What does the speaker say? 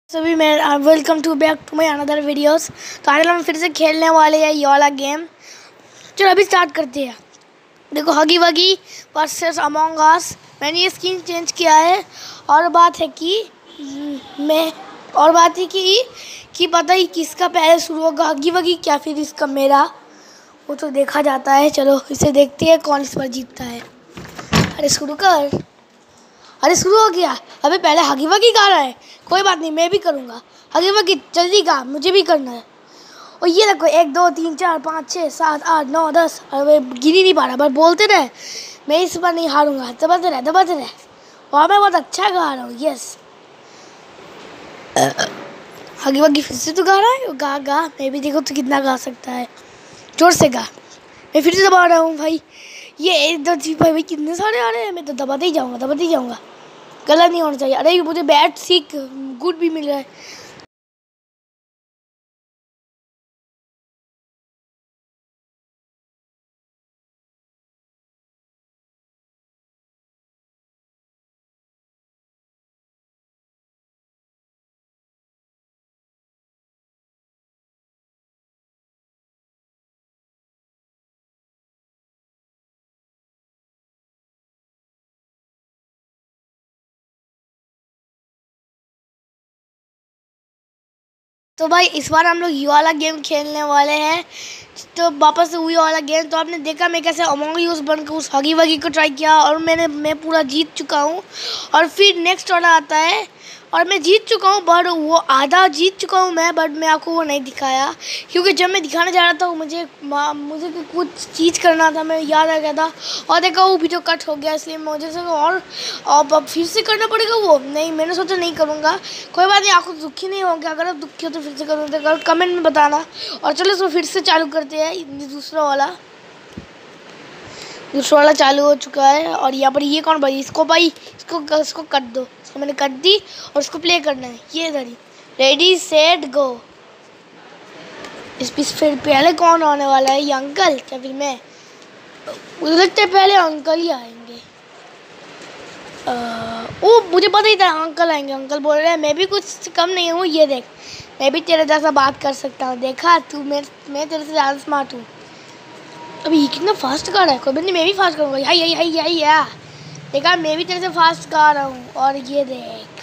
सभी मैं welcome to back to my another videos. तो आज हम फिर से खेलने वाले हैं ये वाला गेम। चलो अभी स्टार्ट करते हैं। देखो हगी वगी वर्सेस अमोंग अस। मैंने ये स्किन चेंज किया है और बात है कि पता ही किसका पहले शुरू होगा, हगी वगी क्या फिर इसका मेरा, वो तो देखा जाता है। चलो इसे देखते हैं कौन इस बार जीतता है। अरे शुरू कर। अरे शुरू हो गया। अबे पहले हगी वगी गा रहा है। कोई बात नहीं, मैं भी करूँगा। हगी वगी जल्दी गा, मुझे भी करना है। और ये देखो 1 2 3 4 5 6 7 8 9 10। अरे गिन ही नहीं पा रहा, बस बोलते रहे। मैं इस बार नहीं हारूंगा। दबाते रहे। और मैं बहुत अच्छा गा रहा हूँ। यस हगी वगी फिर से तो गा रहा है। गा मैं भी देखो तो कितना गा सकता है। जोर से गा। मैं फिर से दबा रहा हूँ भाई। ये 1 2 3 भाई कितने सारे आ रहे हैं। मैं तो दबाते ही जाऊँगा। गलत नहीं होना चाहिए। अरे मुझे बैड सीख गुड भी मिल रहा है। तो भाई इस बार हम लोग ये वाला गेम खेलने वाले हैं। तो वापस से वही वाला गेम। तो आपने देखा मैं कैसे अमोंग अस बनकर उस हगी वगी को ट्राई किया और मैं पूरा जीत चुका हूँ। और फिर नेक्स्ट वाला आता है और मैं जीत चुका हूँ, बट वो आधा जीत चुका हूँ मैं, बट मैं आपको वो नहीं दिखाया क्योंकि जब मैं दिखाने जा रहा था मुझे कुछ चीज़ करना था, मैं याद आ गया था। और देखा वो वीडियो कट हो गया, इसलिए मुझे से और अब फिर से करना पड़ेगा। वो नहीं, मैंने सोचा नहीं करूँगा। कोई बात नहीं, आपको दुखी नहीं होंगे। अगर आप दुखी हो तो फिर से करूँगा, तो कमेंट में बताना। और चलो इसको फिर से चालू करते हैं। दूसरा वाला चालू हो चुका है। और यहाँ पर ये कौन भाई, इसको कट दो। इसको मैंने कट दी और इसको प्ले करना है। ये इधर ही रेडी सेट गो। इस बीच फिर पहले कौन आने वाला है, ये अंकल क्या फिर मैं? मुझे लगता है पहले अंकल ही आएंगे। ओ मुझे पता ही था अंकल आएंगे। अंकल बोल रहे हैं मैं भी कुछ कम नहीं हूँ। ये देख, मैं भी तेरे जैसा बात कर सकता हूँ। देखा तू, मैं तेरे से ज़्यादा स्मार्ट हूँ। अभी ये कितना फास्ट गा रहा है। कोई बात नहीं, मैं भी फास्ट करूँगा। हाई देखा, मैं भी तेरे से फास्ट गा रहा हूँ। और ये देख